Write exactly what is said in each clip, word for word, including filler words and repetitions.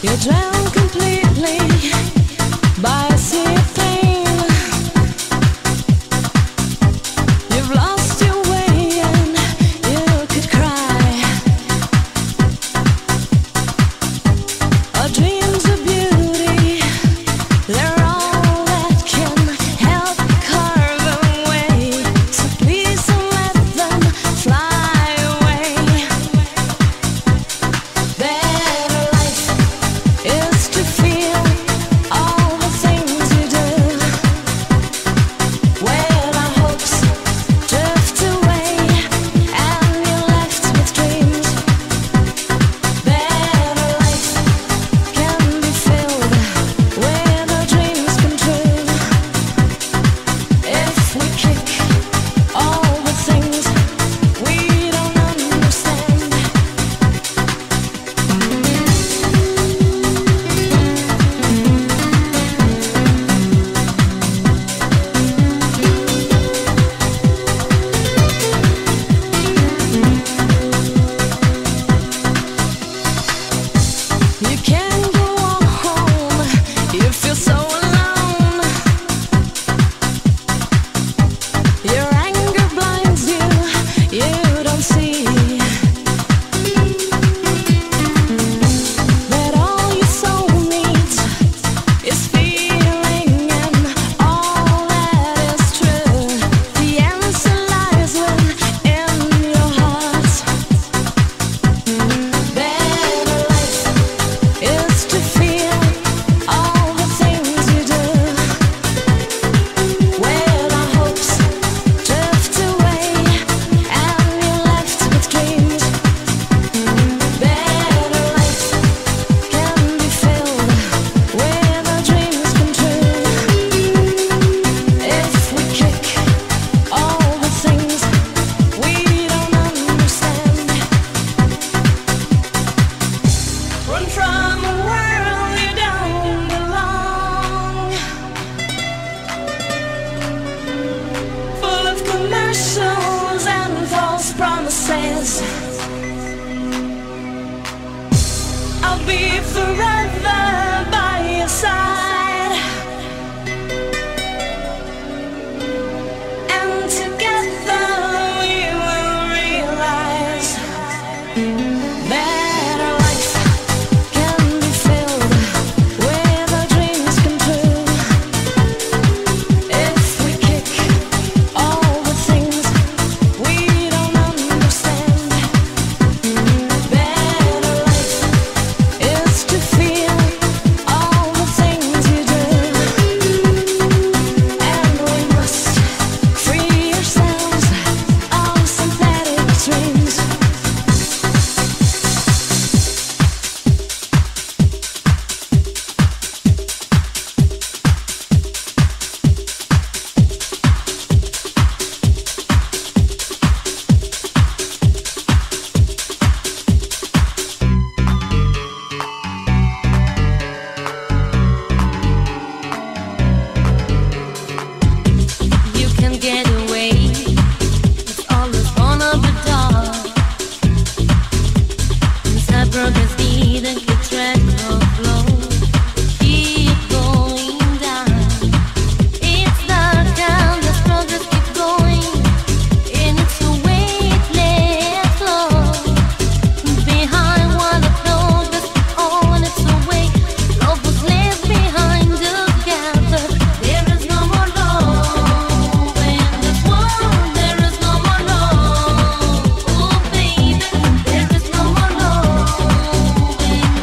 You're drowned completely by a sea of pain. You've lost your way and you could cry. Our dreams of beauty, they're all that can help carve away. So please don't let them fly away. Better life is to feel all the things you do. When our hopes drift away and you're left with dreams. Better life can be filled when our dreams come true. If we kick all the things we don't understand. You can't go on home, you feel so alone. Your anger blinds you, you don't see that all your soul needs is feeling, and all that is true. The answer lies within your heart. Better life is to feel all the things you do. When our hopes drift away and you're left with dreams. Better life can be filled when our dreams come true. If we kick all the things we don't understand. Run from a world you don't belong, full of commercials and false promises. I'll be forever by your side, and together we will realize better life can be filled when our dreams come true. If we kick all the things we don't understand. Better life is to feel all the things you do. And we must free ourselves of synthetic dreams. You can get away, it's always gonna be dark. Inside progress need and keep track of flow. Keep going down. It's dark and the progress keep going. And it's a weightless flow. Behind while the progress keep on its way. Love was left behind together. There is no more love in this world. There is no more love, oh baby. There is no more love in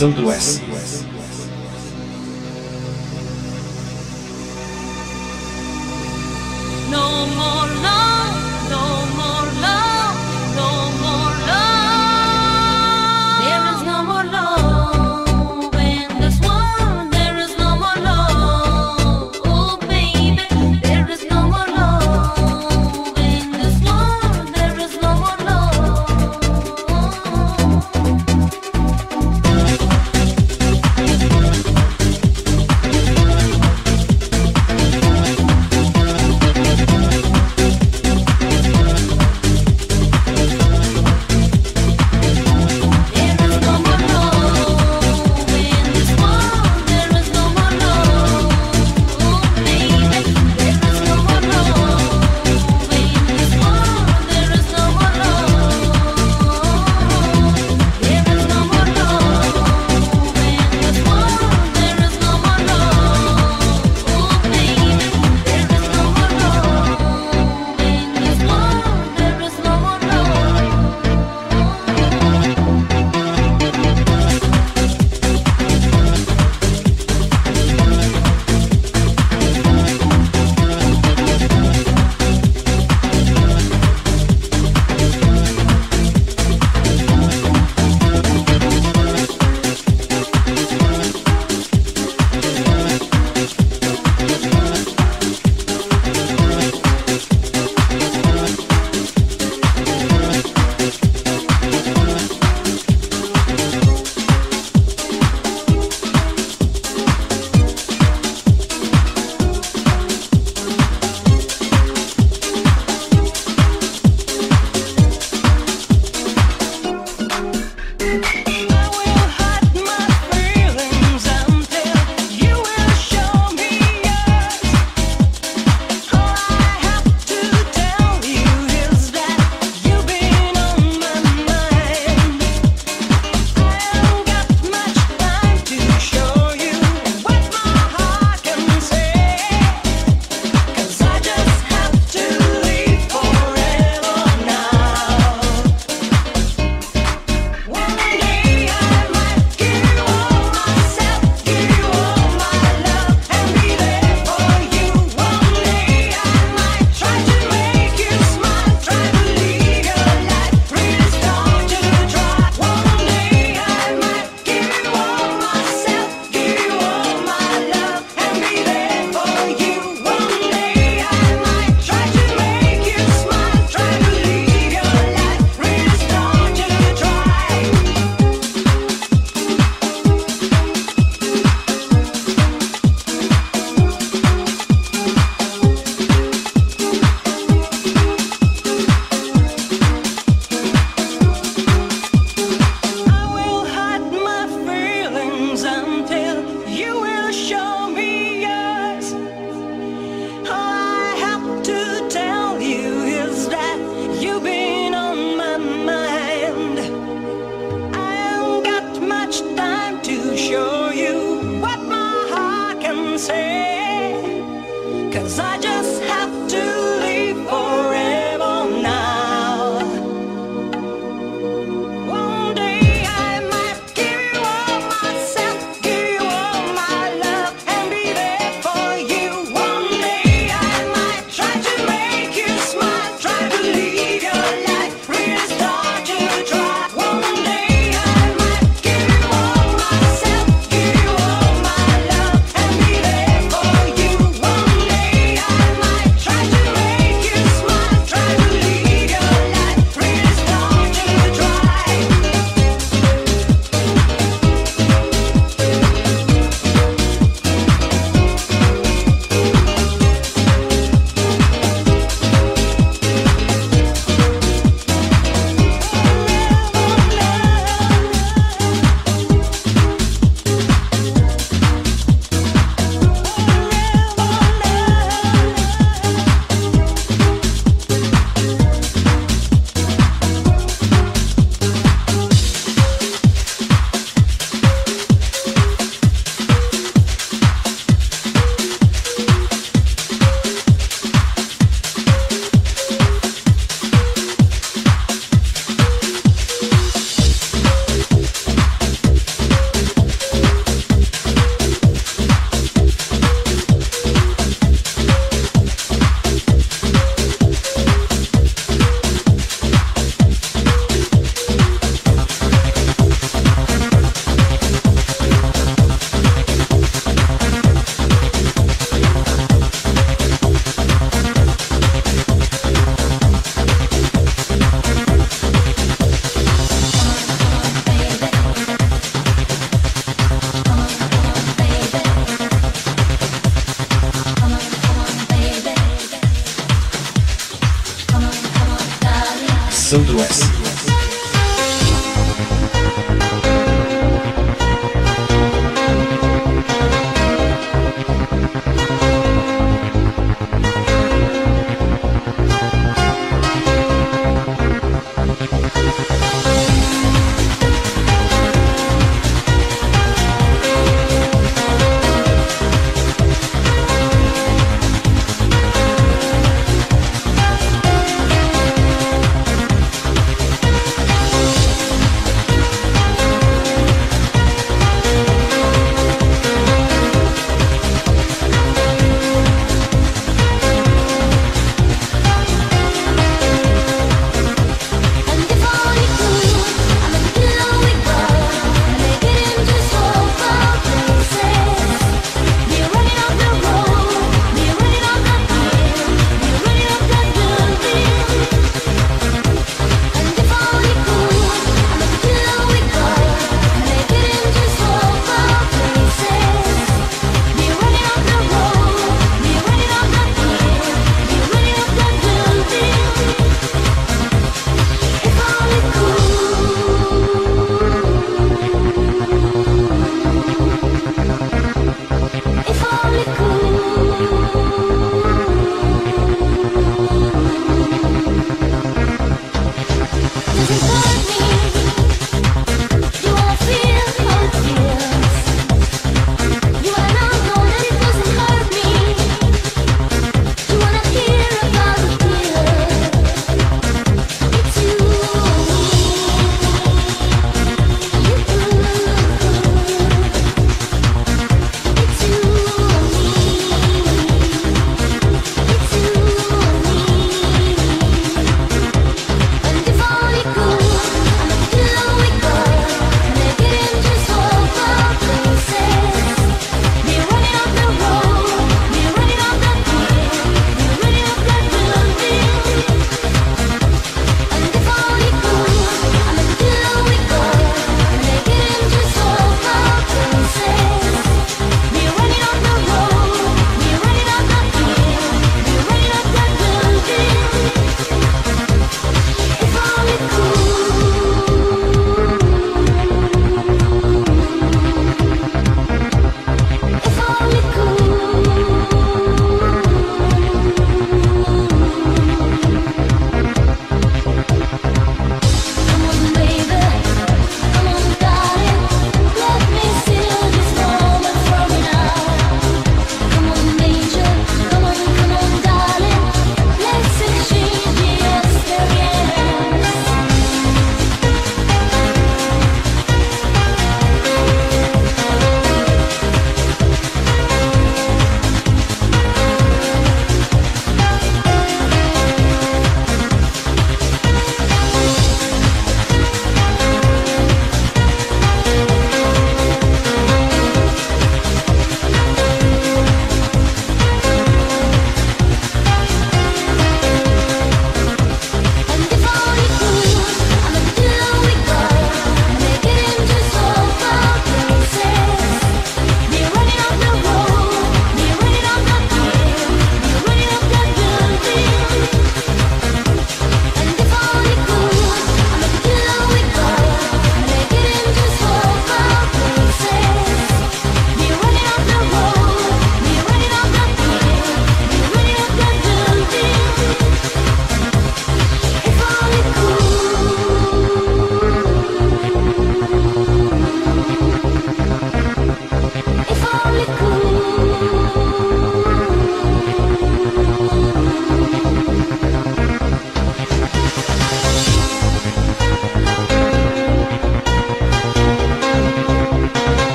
Centro-Oeste. No more love, no more love, no more love. There is no more love in this world. There is no more love, oh baby. There is no more love in this world. There is no more love.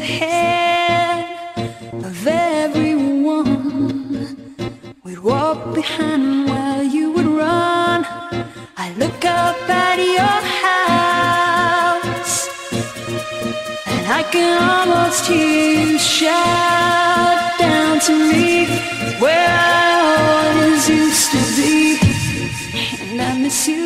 ahead of everyone. We'd walk behind while you would run. I look up at your house and I can almost hear you shout down to me where I always used to be. And I miss you.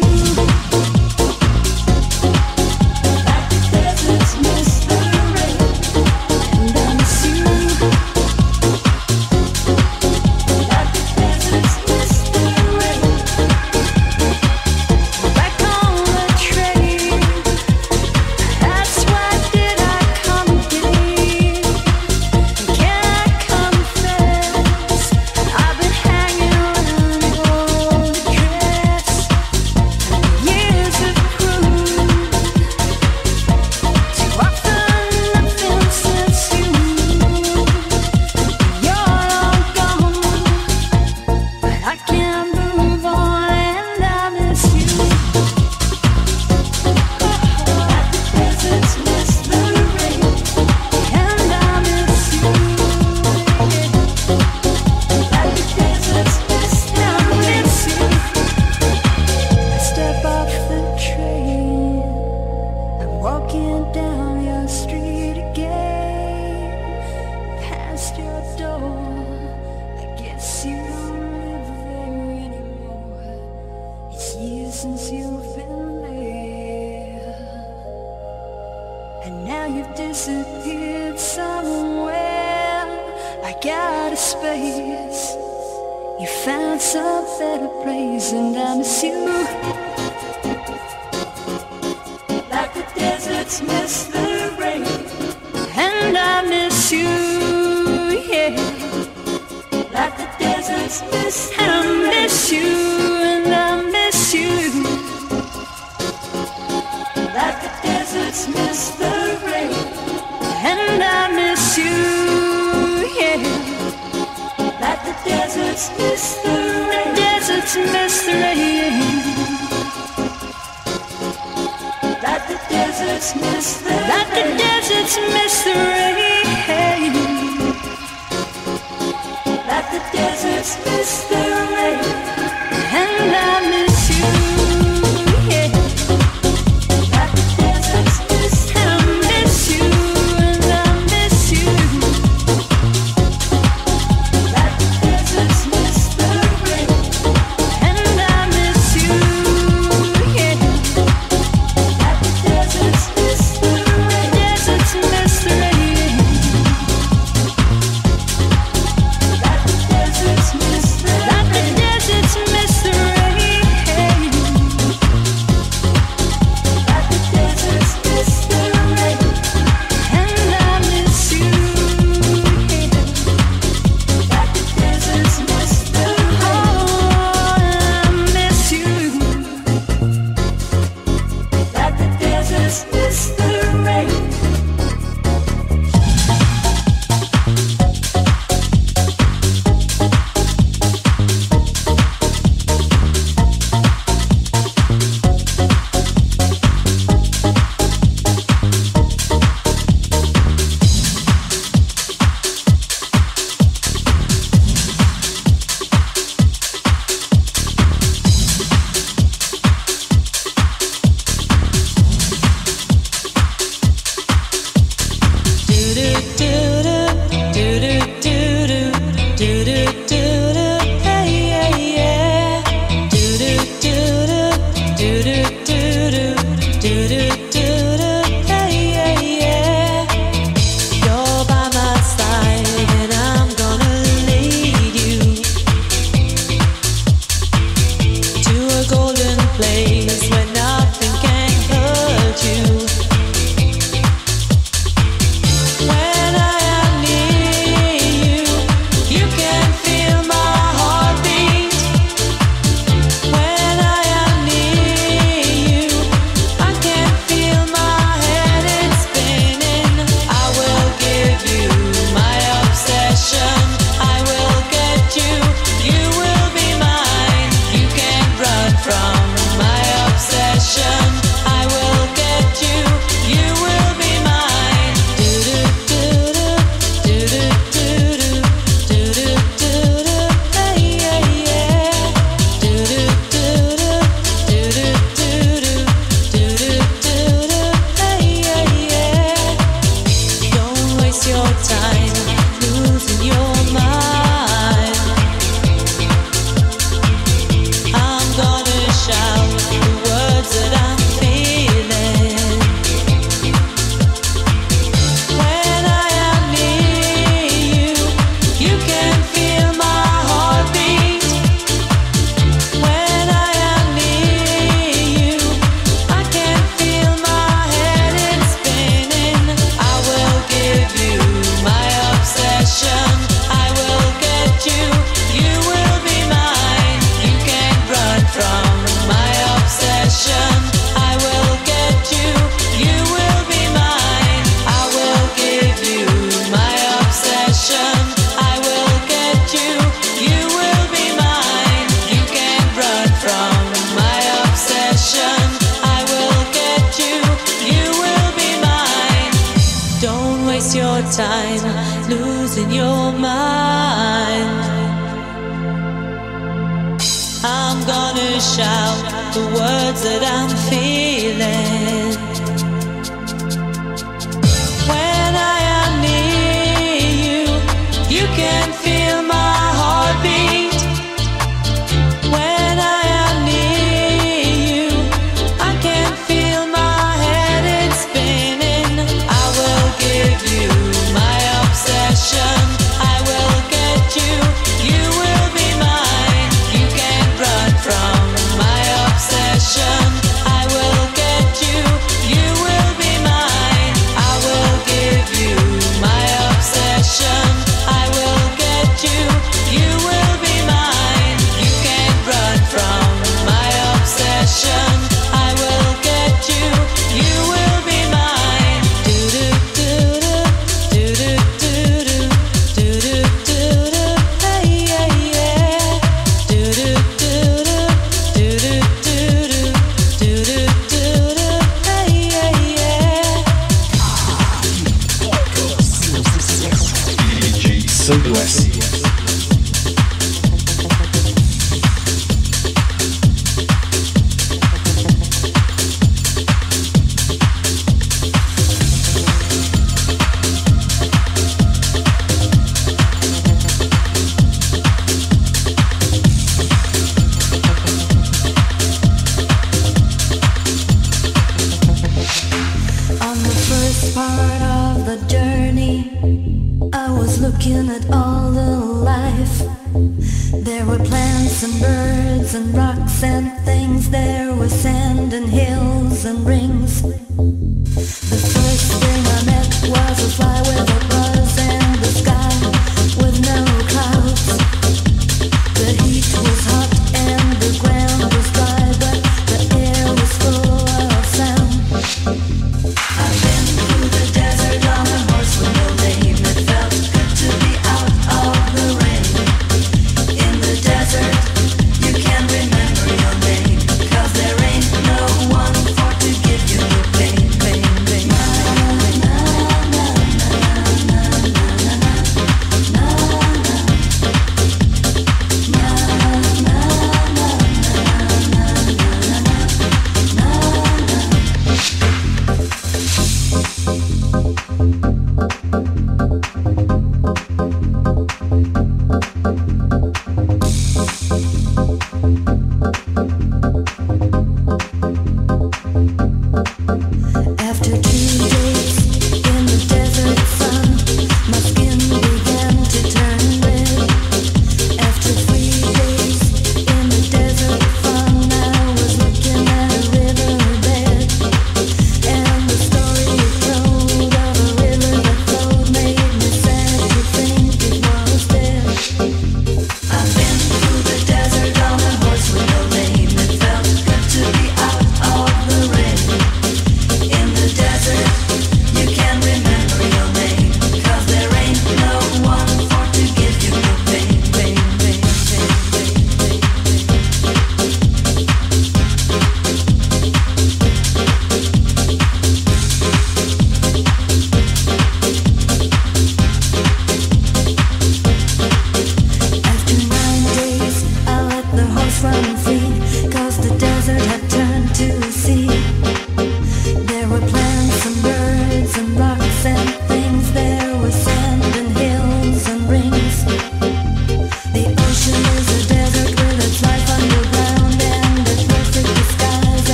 Since you've been there, and now you've disappeared somewhere, like out of space. You found some better place, and I miss you, like the deserts miss the rain. And I miss you, yeah, like the deserts miss the rain. And I miss you, and I miss you, like the deserts miss the rain. And I miss you, yeah, like the deserts miss the rain. Deserts miss the rain, like the deserts miss the rain. Like the deserts miss the rain, like the deserts miss the rain. And I miss you, yeah, like the deserts miss the rain. I miss you, and I miss you, like the deserts miss the rain. And I miss you, yeah, like the deserts miss the rain. Deserts miss the rain, like the deserts miss the rain. don't mind. I'm gonna shout the words that I'm feeling. When I am near you, you can feel my heartbeat. When I am near you, I can feel my head, it's spinning. I will give you my obsession. I will get you, you will be mine. You can't run from my obsession. I will get you, you will be mine. I will give you my obsession. I will get you, you will be mine. You can't run from my obsession. I will get you, you will be mine. Do do do do do do do do do do. Hey yeah yeah. Do do do do do do do do do do. Hey yeah yeah. D J Sunglasses. On the first part of the journey, I was looking at all the life. There were plants and birds and rocks and things. There were sand and hills and rings. The first thing I met was a fly with a buzz and the sky with no clouds. The heat was hot and the ground was dry, but the air was full of sound. I've been through the desert on a horse with no name. It felt good to be out of the rain. In the desert, you can't remember your name, 'cause there ain't no one for to give you the pain, pain, pain. Na, na, na, na, na, na.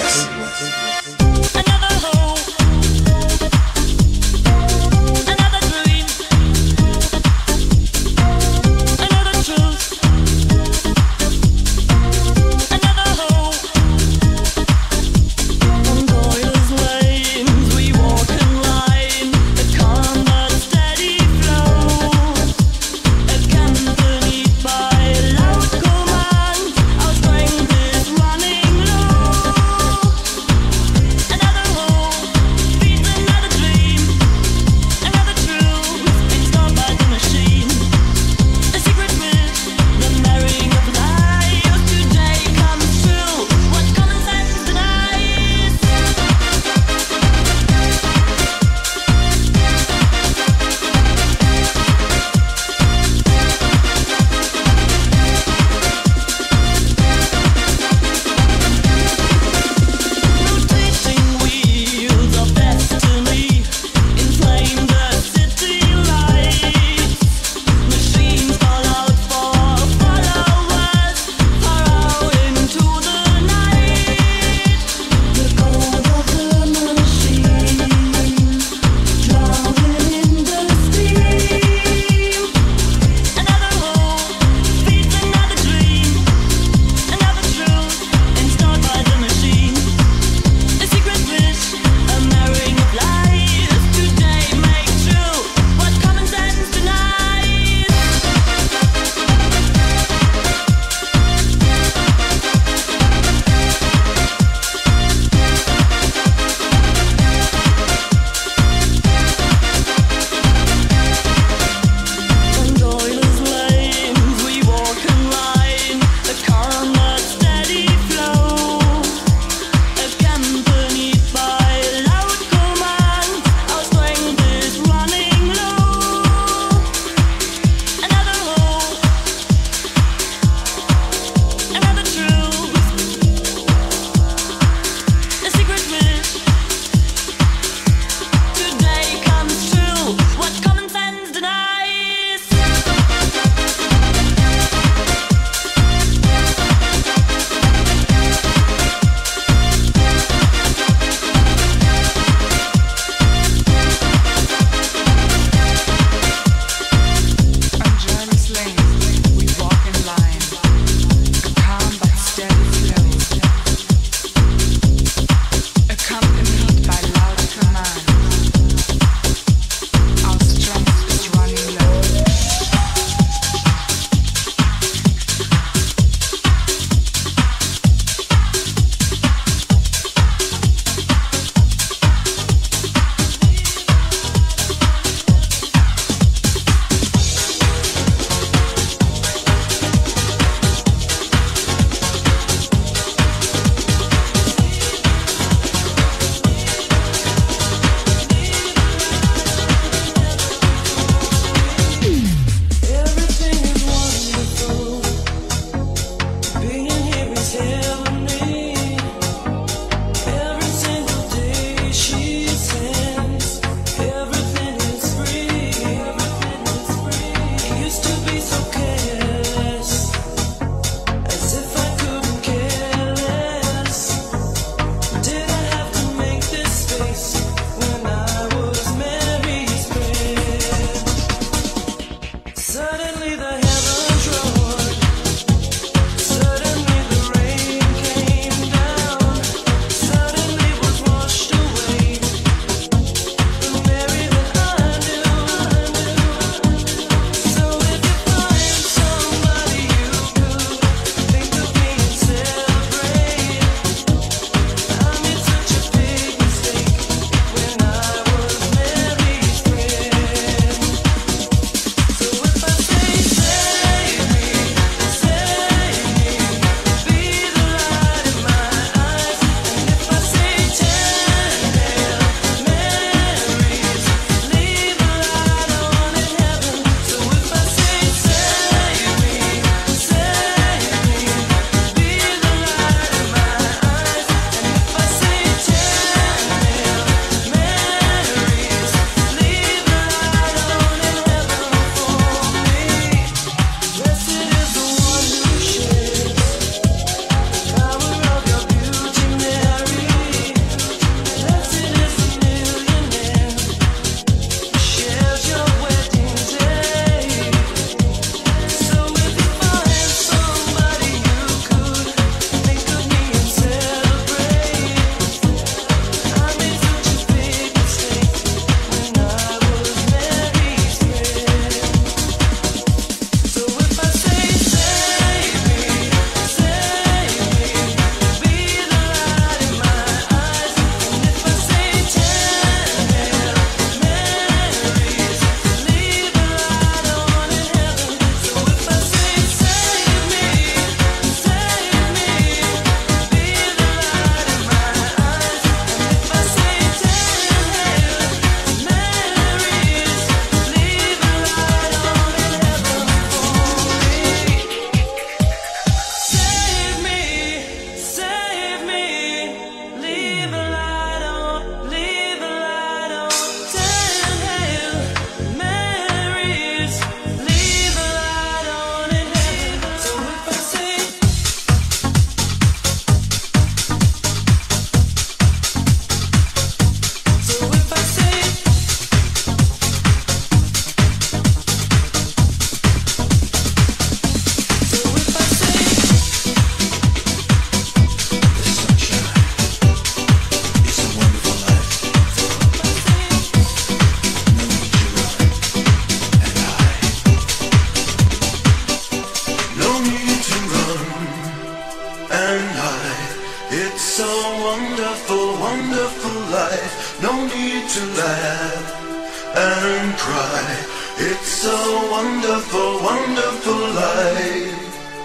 Say life, no need to laugh and cry. It's a wonderful, wonderful life.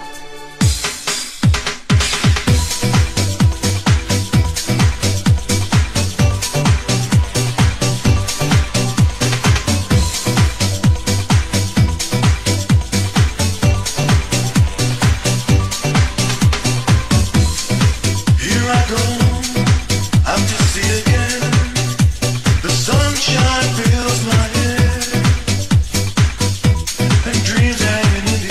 Dreams hanging in the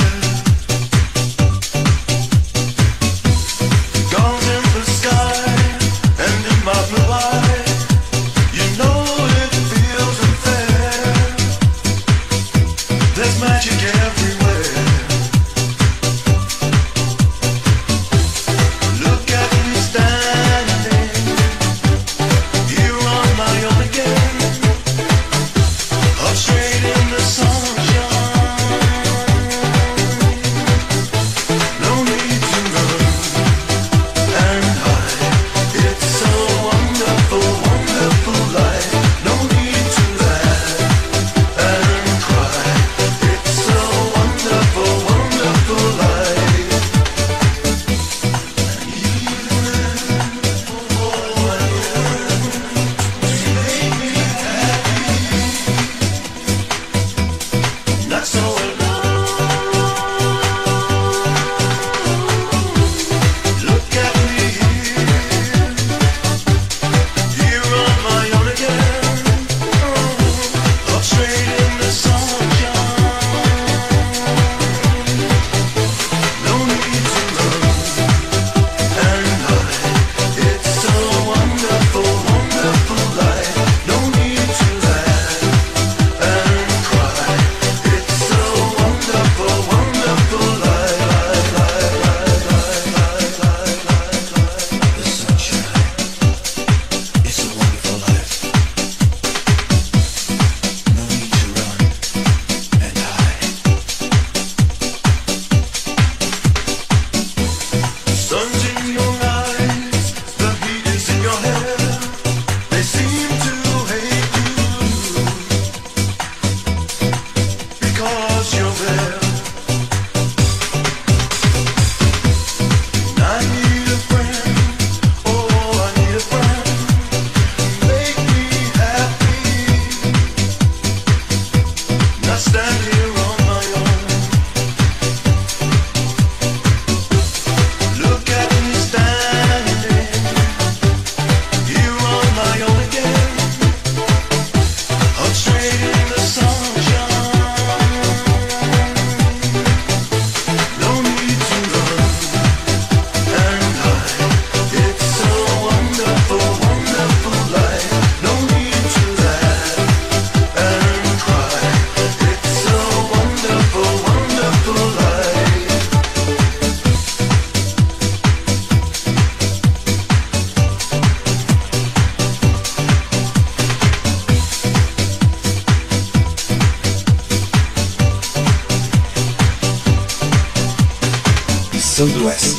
Sudoeste.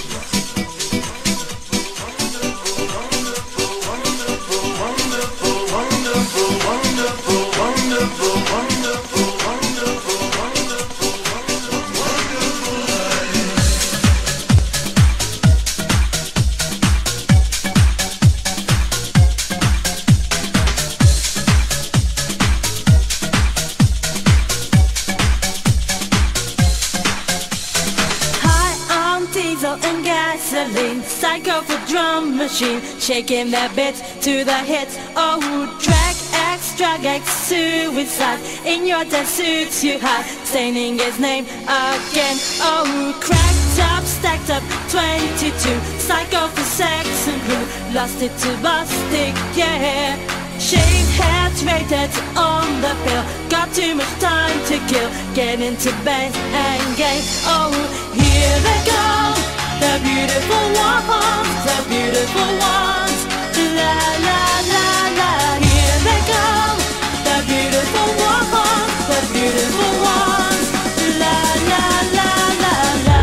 Psycho for drum machine, shaking that bit to the hits. Oh, track X, drag X, suicide. In your dead suits you hide, staining his name again. Oh, cracked up, stacked up, twenty-two. Psycho for sex and blue, lost it to bustic, yeah. Shaved heads, rated on the pill. Got too much time to kill. Get into bed and game. Oh, here they go. The beautiful ones, the beautiful ones. La la la la, here they come. The beautiful ones, the beautiful ones. La la la la la.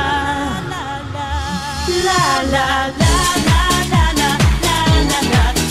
La la la la la la la la la.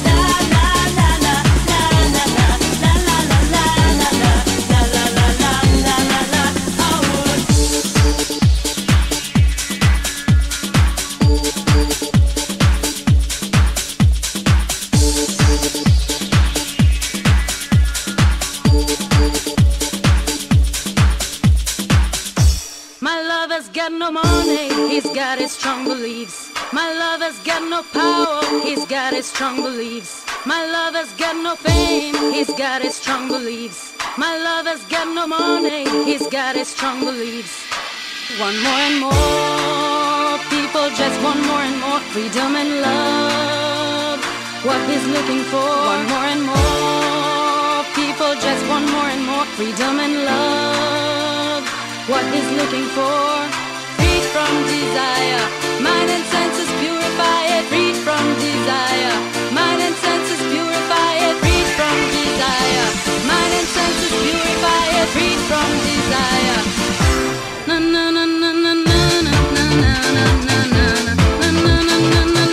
got no money, he's got his strong beliefs. My lover's got no power, he's got his strong beliefs. My lover's got no fame, he's got his strong beliefs. My lover's got no money, he's got his strong beliefs. One more and more, people just want more and more freedom and love. What he's looking for, one more and more, people just want more and more freedom and love. What he's looking for, freed from desire, mind and senses purify it, freed from desire, mind and senses purify it, freed from desire, mind and senses purify it, freed from desire. Na na na na na na na na na na na na na na na na.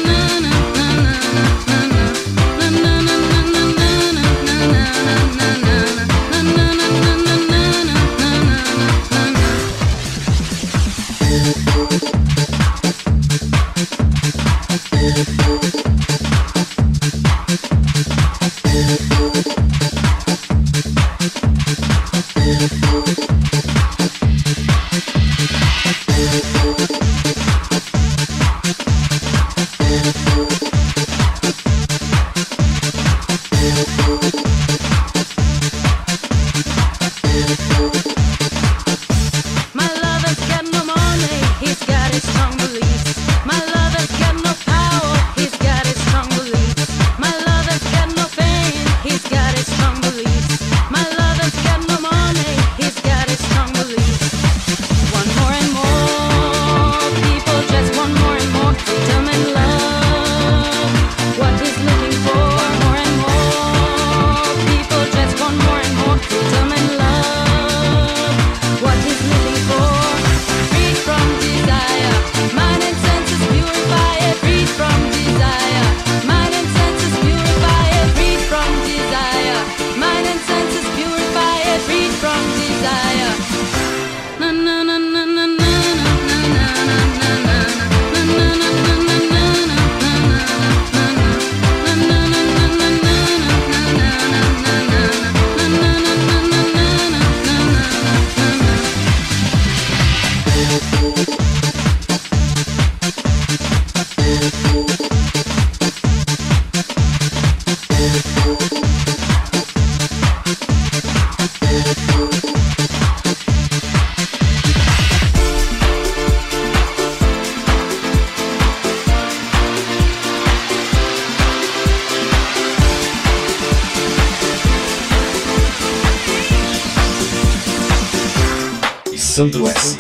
Santo S.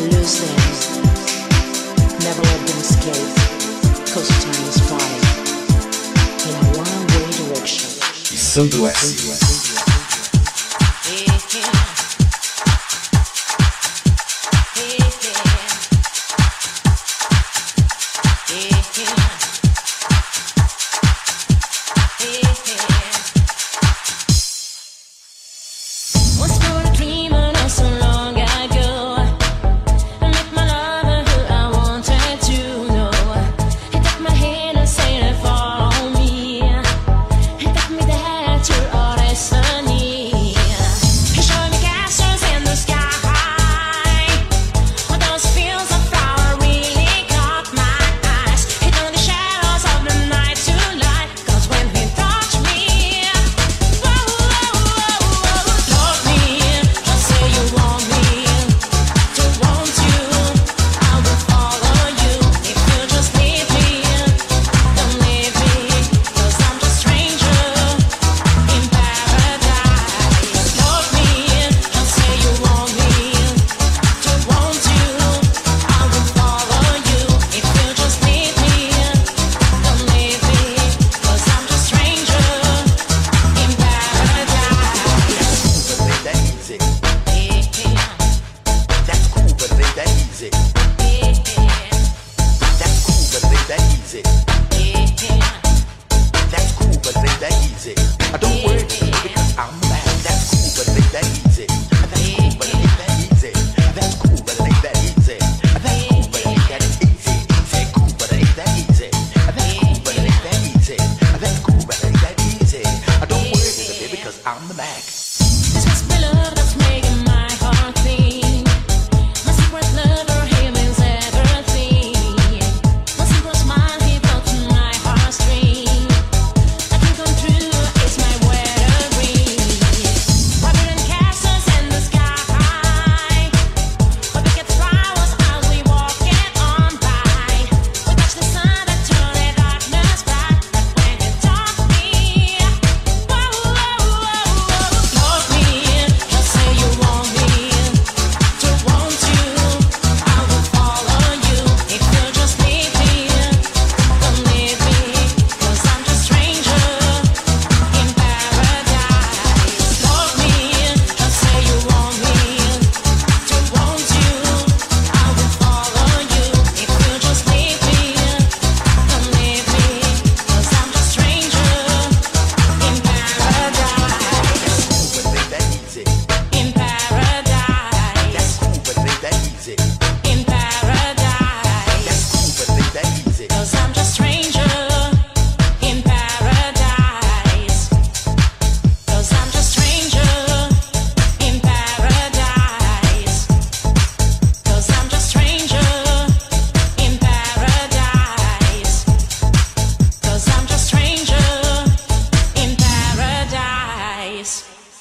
lose them. Never let them escape, cause time is flying in a one-way direction. Mixando S. Once more a dreamer, not so long ago. I met my lover who I wanted to know. He took my hand and said, follow me. He took me there to all destiny. He showed me castles in the sky. All those fields of flower really caught my eyes. He turned the shadows of the night to light. 'Cause when he touched me, whoa, whoa, whoa, whoa, love me. Just say you want me to want you. I will follow you if you just leave me. Don't leave me, 'cause I'm just stranger in paradise. Love me, just say you want me to want you. I will follow you if you just leave me. Don't leave me, 'cause I'm just stranger in paradise. But ain't that easy? That's cool, but ain't that easy? That's cool, but ain't that easy? That's cool, but ain't that easy? I don't worry because I'm back. That's cool, but ain't that easy?